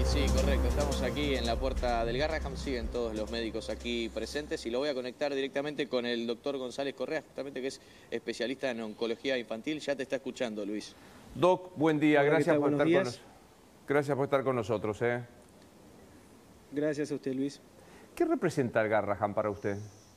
Sí, correcto. Estamos aquí en la puerta del Garrahan. Siguen todos los médicos aquí presentes y lo voy a conectar directamente con el doctor González Correa, justamente que es especialista en oncología infantil. Ya te está escuchando, Luis. Doc, buen día. Hola, ¿qué Gracias tal? por Buenos estar días. Gracias por estar con nosotros. Gracias a usted, Luis. ¿Qué representa el Garrahan para usted?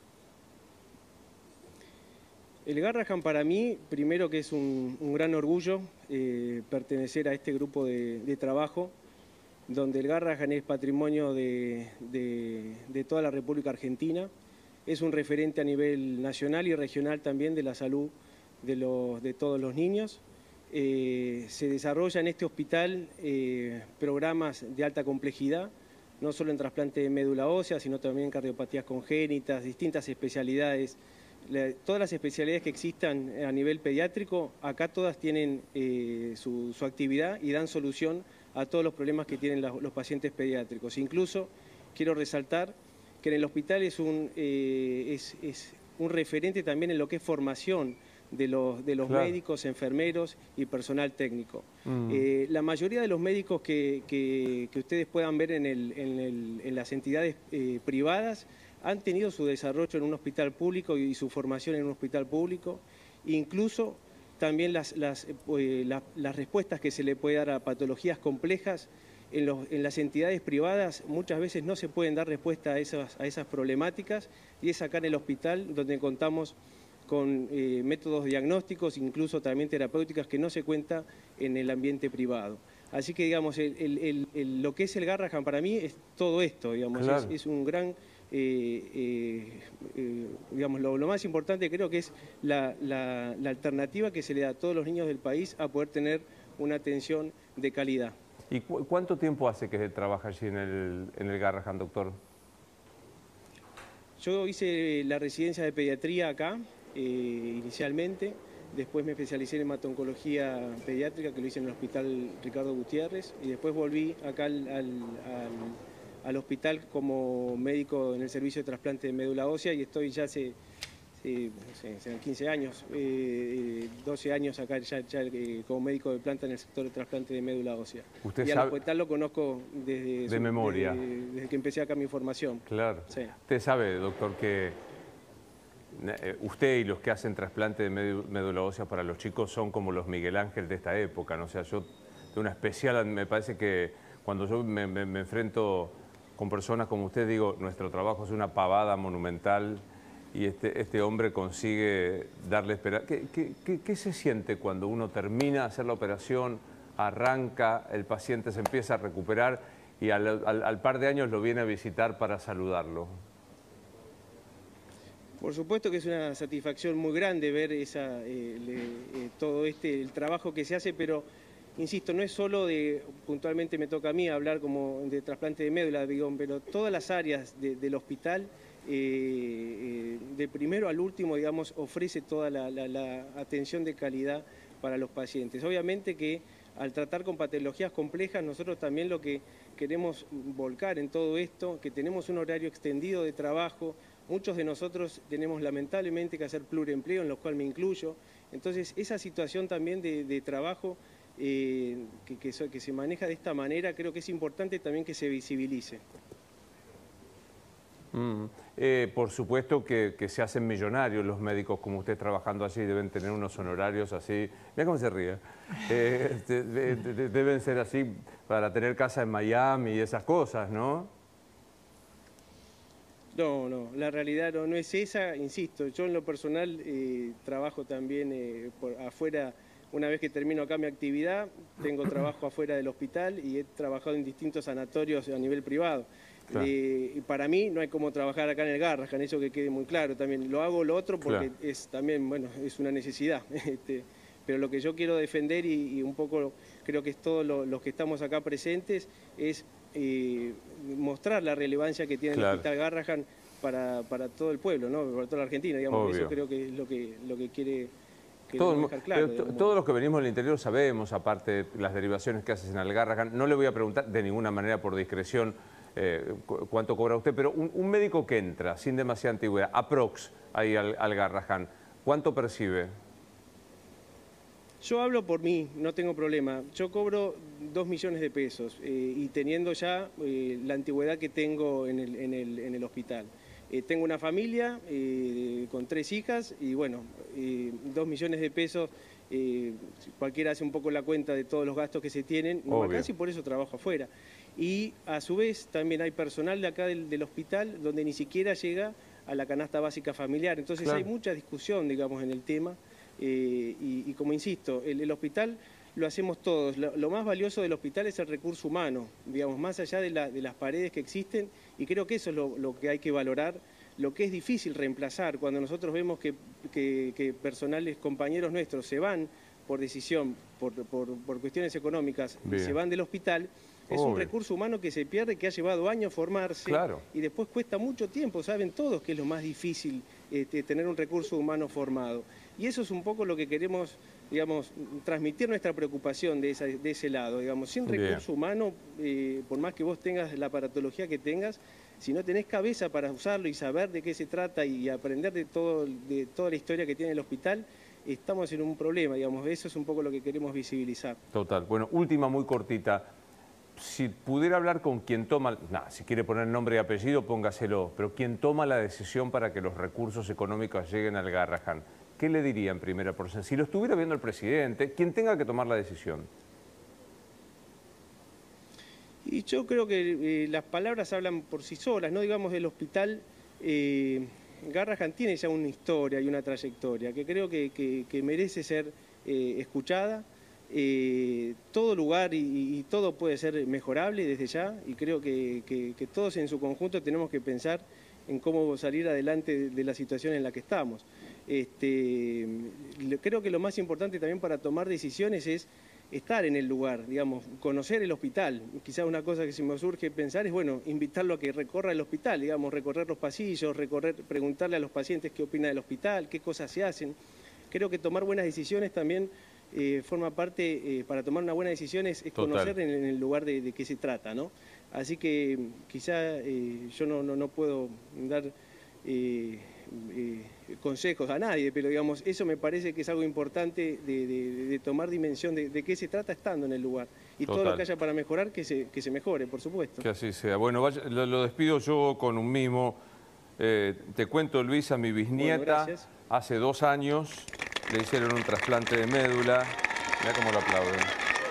El Garrahan para mí, primero que es un gran orgullo pertenecer a este grupo de trabajo, donde el Garrahan es patrimonio de toda la República Argentina. Es un referente a nivel nacional y regional también de la salud de todos los niños. Se desarrolla en este hospital programas de alta complejidad, no solo en trasplante de médula ósea, sino también en cardiopatías congénitas, distintas especialidades. Todas las especialidades que existan a nivel pediátrico, acá todas tienen su actividad y dan solución a todos los problemas que tienen los pacientes pediátricos. Incluso quiero resaltar que en el hospital es un referente también en lo que es formación de los claro, médicos, enfermeros y personal técnico. La mayoría de los médicos que ustedes puedan ver en las entidades privadas han tenido su desarrollo en un hospital público y su formación en un hospital público. Incluso también las respuestas que se le puede dar a patologías complejas en las entidades privadas muchas veces no se pueden dar respuesta a esas problemáticas, y es acá en el hospital donde contamos con métodos diagnósticos, incluso también terapéuticas, que no se cuenta en el ambiente privado. Así que, digamos, lo que es el Garrahan para mí es todo esto, digamos, claro, es un gran, digamos, lo más importante creo que es la alternativa que se le da a todos los niños del país a poder tener una atención de calidad. ¿Y cuánto tiempo hace que trabaja allí en el Garrahan, doctor? Yo hice la residencia de pediatría acá, inicialmente, después me especialicé en hemato-oncología pediátrica, que lo hice en el Hospital Ricardo Gutiérrez, y después volví acá al hospital como médico en el servicio de trasplante de médula ósea, y estoy ya hace 15 años, 12 años acá ya como médico de planta en el sector de trasplante de médula ósea. ¿Usted y sabe? al hospital lo conozco de memoria. Desde que empecé acá mi formación. Claro. Sí. Usted sabe, doctor, que usted y los que hacen trasplante de médula ósea para los chicos son como los Miguel Ángel de esta época, ¿no? O sea, yo de una especial, me parece que cuando yo me enfrento con personas como usted, digo, nuestro trabajo es una pavada monumental, y este hombre consigue darle esperanza. ¿Qué se siente cuando uno termina de hacer la operación, arranca, el paciente se empieza a recuperar y al par de años lo viene a visitar para saludarlo? Por supuesto que es una satisfacción muy grande ver todo el trabajo que se hace, pero insisto, no es solo puntualmente me toca a mí hablar como de trasplante de médula, digo, pero todas las áreas del hospital, de primero al último, digamos, ofrece toda la atención de calidad para los pacientes. Obviamente que al tratar con patologías complejas, nosotros también lo que queremos volcar en todo esto, que tenemos un horario extendido de trabajo, muchos de nosotros tenemos lamentablemente que hacer pluriempleo, en los cuales me incluyo. Entonces, esa situación también de trabajo que se maneja de esta manera, creo que es importante también que se visibilice. Por supuesto que se hacen millonarios los médicos como usted trabajando allí, deben tener unos honorarios así. Mira cómo se ríe. Deben ser así para tener casa en Miami y esas cosas, ¿no? No, la realidad no es esa, insisto. Yo en lo personal trabajo también por afuera. Una vez que termino acá mi actividad, tengo trabajo afuera del hospital y he trabajado en distintos sanatorios a nivel privado. Claro. Y para mí no hay como trabajar acá en el Garrahan, eso que quede muy claro también. Lo hago lo otro porque claro, es también, bueno, es una necesidad. Pero lo que yo quiero defender y un poco creo que es todos los que estamos acá presentes es mostrar la relevancia que tiene claro, el Hospital Garrahan para todo el pueblo, ¿no? Para toda la Argentina, digamos. Eso creo que es lo que quiere... Claro, todos los que venimos del interior sabemos, aparte de las derivaciones que haces en el Garrahan. No le voy a preguntar de ninguna manera por discreción cuánto cobra usted, pero un médico que entra sin demasiada antigüedad, aprox, ahí al Garrahan, ¿cuánto percibe? Yo hablo por mí, no tengo problema. Yo cobro 2 millones de pesos y teniendo ya la antigüedad que tengo en el hospital. Tengo una familia con 3 hijas y bueno, 2 millones de pesos, cualquiera hace un poco la cuenta de todos los gastos que se tienen, no me alcanza y por eso trabajo afuera. Y a su vez también hay personal de acá del hospital donde ni siquiera llega a la canasta básica familiar. Entonces claro, hay mucha discusión, digamos, en el tema. Y como insisto, el hospital lo hacemos todos. Lo más valioso del hospital es el recurso humano, digamos, más allá de las paredes que existen, y creo que eso es lo que hay que valorar, lo que es difícil reemplazar. Cuando nosotros vemos que personales, compañeros nuestros se van por decisión, por cuestiones económicas, y se van del hospital, es un recurso humano que se pierde, que ha llevado años formarse, claro, y después cuesta mucho tiempo. Saben todos que es lo más difícil, tener un recurso humano formado. Y eso es un poco lo que queremos, digamos, transmitir nuestra preocupación de ese lado. Digamos, sin recurso humano, por más que vos tengas la aparatología que tengas, si no tenés cabeza para usarlo y saber de qué se trata y aprender de toda la historia que tiene el hospital, estamos en un problema, digamos. Eso es un poco lo que queremos visibilizar. Total. Bueno, última muy cortita. Si pudiera hablar con quien toma, si quiere poner nombre y apellido, póngaselo, pero quien toma la decisión para que los recursos económicos lleguen al Garrahan, ¿qué le diría en primera persona? Si lo estuviera viendo el presidente, quien tenga que tomar la decisión. Y yo creo que las palabras hablan por sí solas, ¿no? Digamos, el hospital Garrahan tiene ya una historia y una trayectoria que creo que merece ser escuchada. Todo lugar y todo puede ser mejorable desde ya, y creo que todos en su conjunto tenemos que pensar en cómo salir adelante de la situación en la que estamos. Creo que lo más importante también para tomar decisiones es estar en el lugar, digamos, conocer el hospital. Quizás una cosa que se me surge pensar es, bueno, invitarlo a que recorra el hospital, digamos, recorrer los pasillos, preguntarle a los pacientes qué opina del hospital, qué cosas se hacen. Creo que tomar buenas decisiones también forma parte, para tomar una buena decisión es conocer en el lugar de qué se trata, ¿no? Así que quizá yo no puedo dar consejos a nadie, pero digamos, eso me parece que es algo importante de tomar dimensión de qué se trata estando en el lugar. Y todo lo que haya para mejorar, que se mejore, por supuesto. Que así sea. Bueno, vaya, lo despido yo con un mimo. Te cuento, Luisa, mi bisnieta, hace 2 años le hicieron un trasplante de médula. Mirá cómo lo aplauden.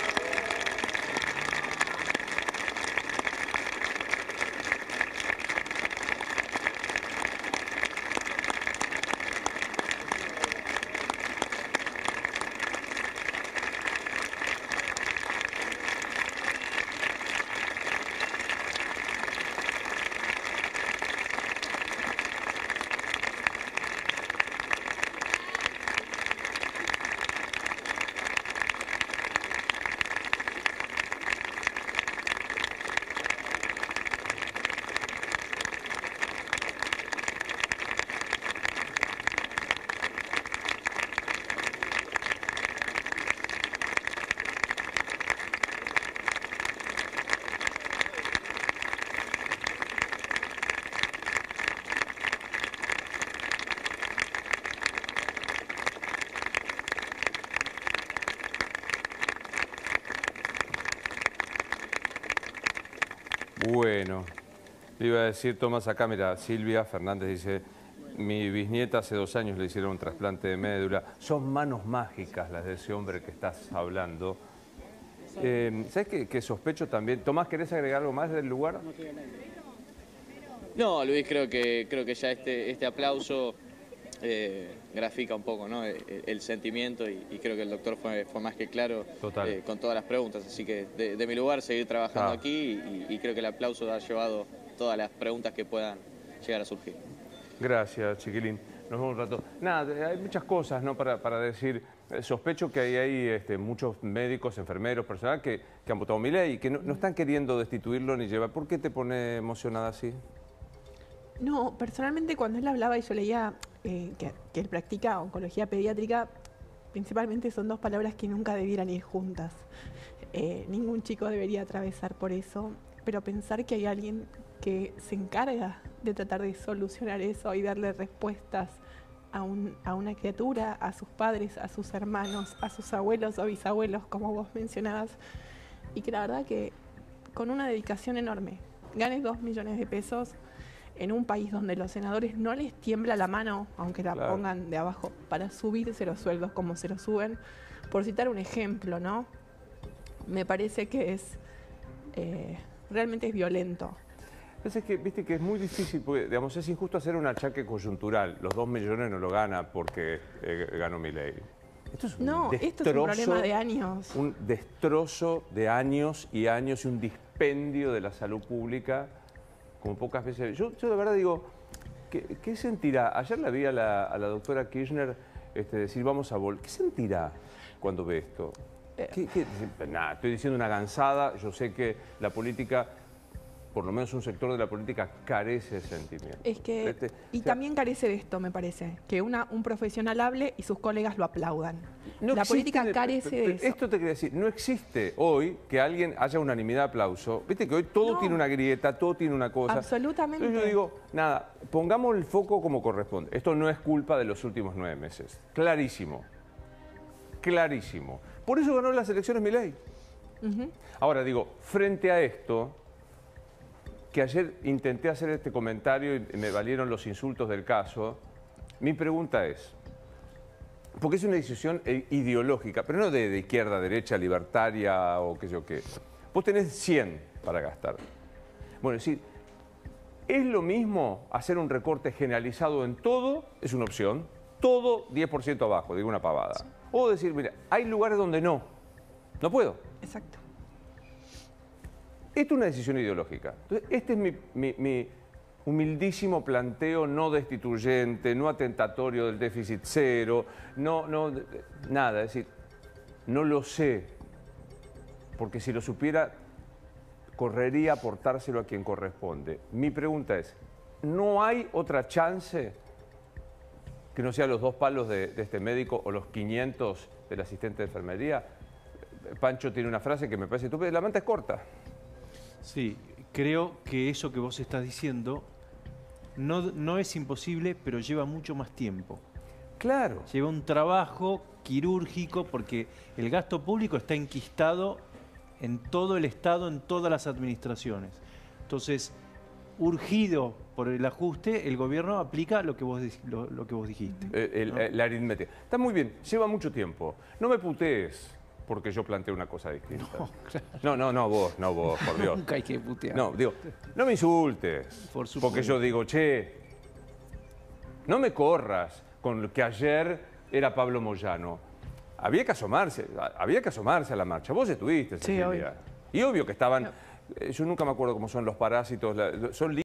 Bueno, le iba a decir, Tomás, acá, mira, Silvia Fernández dice, mi bisnieta hace 2 años le hicieron un trasplante de médula. Son manos mágicas las de ese hombre que estás hablando. ¿Sabes qué sospecho también? Tomás, ¿querés agregar algo más del lugar? No, Luis, creo que ya este aplauso grafica un poco, ¿no? el sentimiento y creo que el doctor fue más que claro con todas las preguntas. Así que de mi lugar seguir trabajando aquí y creo que el aplauso ha llevado todas las preguntas que puedan llegar a surgir. Gracias, chiquilín. Nos vemos un rato. Nada, hay muchas cosas, ¿no? para decir. Sospecho que hay muchos médicos, enfermeros, personal que han votado Milei y que no están queriendo destituirlo ni llevar. ¿Por qué te pone emocionada así? No, personalmente cuando él hablaba y yo leía que él practica oncología pediátrica, principalmente son 2 palabras que nunca debieran ir juntas. Ningún chico debería atravesar por eso, pero pensar que hay alguien que se encarga de tratar de solucionar eso y darle respuestas a una criatura, a sus padres, a sus hermanos, a sus abuelos o bisabuelos, como vos mencionabas, y que la verdad que con una dedicación enorme, gane 2 millones de pesos en un país donde los senadores no les tiembla la mano, aunque la pongan de abajo, para subirse los sueldos como se los suben, por citar un ejemplo, ¿no? Me parece que es realmente es violento. Entonces, que, viste que es muy difícil, porque digamos, es injusto hacer un achaque coyuntural. Los 2 millones no lo gana porque ganó Milei. Esto es un destrozo, esto es un problema de años. Un destrozo de años y años y un dispendio de la salud pública como pocas veces. Yo de verdad digo, ¿qué sentirá? Ayer la vi a la doctora Kirchner decir, vamos a volver. ¿Qué sentirá cuando ve esto? Nada, estoy diciendo una gansada. Yo sé que la política, por lo menos un sector de la política, carece de sentimiento. Es que, también carece de esto, me parece, que un profesional hable y sus colegas lo aplaudan. La política carece de eso. Esto te quería decir, no existe hoy que alguien haya unanimidad de aplauso. Viste que hoy todo tiene una grieta, todo tiene una cosa. Absolutamente. Entonces yo digo, nada, pongamos el foco como corresponde. Esto no es culpa de los últimos 9 meses. Clarísimo. Clarísimo. Por eso ganó las elecciones Milei. Ahora digo, frente a esto, que ayer intenté hacer este comentario y me valieron los insultos del caso, mi pregunta es, porque es una decisión ideológica, pero no de izquierda, derecha, libertaria o qué sé yo qué. Vos tenés 100 para gastar. Bueno, es decir, ¿es lo mismo hacer un recorte generalizado en todo? Es una opción. Todo 10% abajo, digo una pavada. Sí. O decir, mira, hay lugares donde no puedo. Exacto. Esto es una decisión ideológica. Entonces, este es mi humildísimo planteo no destituyente, no atentatorio del déficit cero, nada. Es decir, no lo sé, porque si lo supiera, correría a aportárselo a quien corresponde. Mi pregunta es, ¿no hay otra chance que no sean los 2 palos de este médico o los 500 del asistente de enfermería? Pancho tiene una frase que me parece estúpida, la manta es corta. Sí, creo que eso que vos estás diciendo no es imposible, pero lleva mucho más tiempo. Claro. Lleva un trabajo quirúrgico porque el gasto público está enquistado en todo el Estado, en todas las administraciones. Entonces, urgido por el ajuste, el gobierno aplica lo que vos dijiste. ¿No? La aritmética. Está muy bien, lleva mucho tiempo. No me putees porque yo planteo una cosa distinta. No, claro. No, vos, por Dios. Nunca hay que putear. No, digo, no me insultes. Por supuesto. Porque yo digo, che, no me corras con lo que ayer era Pablo Moyano. Había que asomarse a la marcha. Vos estuviste, Cecilia. Sí, obvio. Y obvio que estaban, yo nunca me acuerdo cómo son los parásitos, son